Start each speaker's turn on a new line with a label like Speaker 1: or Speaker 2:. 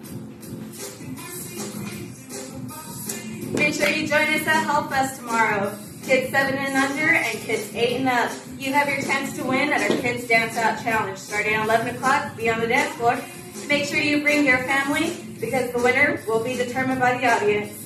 Speaker 1: Make sure you join us at HEALTHFEST tomorrow. Kids 7 and under and kids 8 and up. You have your chance to win at our Kids Dance Out Challenge starting at 11 o'clock. Be on the dance floor. Make sure you bring your family because the winner will be determined by the audience.